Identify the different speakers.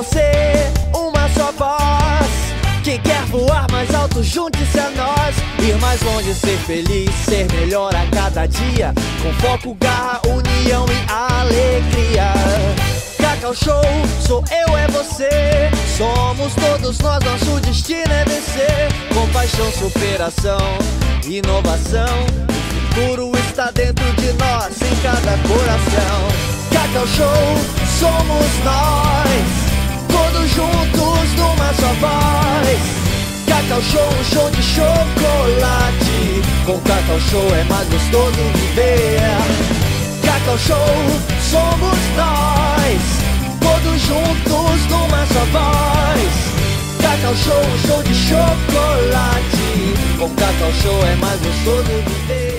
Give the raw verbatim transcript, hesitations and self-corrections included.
Speaker 1: você, uma só voz. Quem quer voar mais alto, junte-se a nós. Ir mais longe, ser feliz, ser melhor a cada dia. Com foco, garra, união e alegria. Cacau Show, sou eu, é você. Somos todos nós, nosso destino é vencer. Com paixão, superação, inovação. O futuro está dentro de nós, em cada coração. Cacau Show, somos nós, todos juntos numa só voz. Cacau Show, um show de chocolate. Com Cacau Show é mais gostoso viver. Cacau Show, somos nós, todos juntos numa só voz. Cacau Show, um show de chocolate. Com Cacau Show é mais gostoso viver.